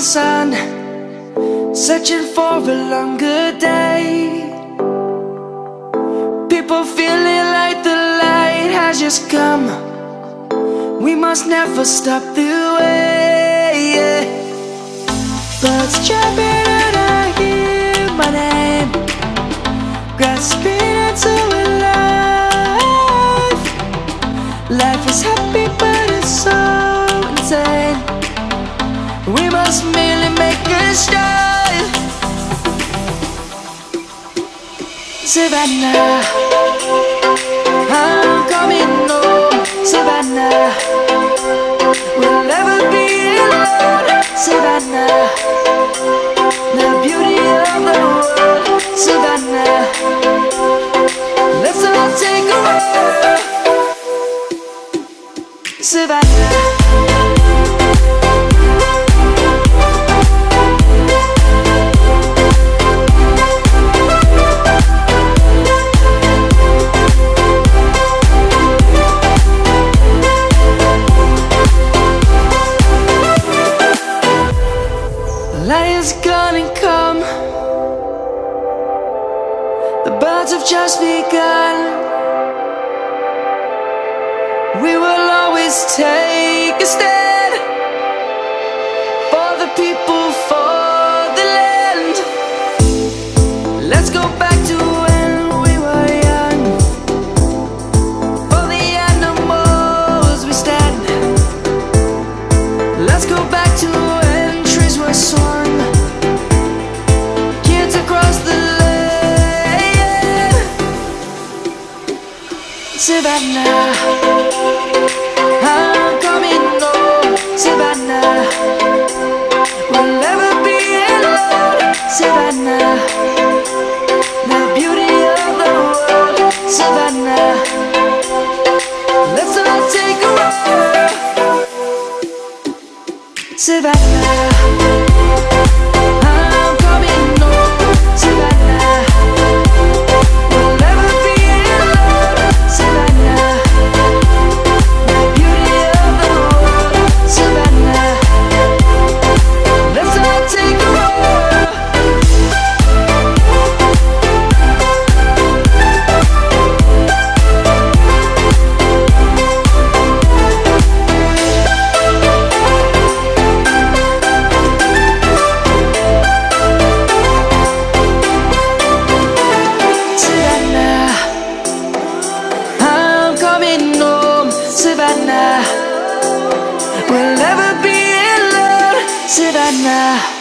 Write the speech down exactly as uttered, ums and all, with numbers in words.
sun, searching for a longer day. People feeling like the light has just come. We must never stop the way, yeah. Birds chirping and I hear my name, grasping into a life. Life is happy but it's so insane. We must merely make a start. Savannah, I'm coming home. Savannah, we'll never be alone. Savannah, the beauty of the world. Savannah, let's all take a walk. Savannah. Light is gonna come. The birds have just begun. We will always take a stand for the people, for the land. Let's go back to when we were young. For the animals we stand. Let's go back to when trees were swung. Savannah, I'm coming home. Savannah, we'll never be alone. Savannah, the beauty of the world. Savannah, let's all take a walk. Savannah, I'm coming home. Savannah, we'll never be alone. Savannah, the beauty of the world. Savannah, let's all take a walk. Savannah, I'm coming home. Savannah, we'll never be alone. Savannah.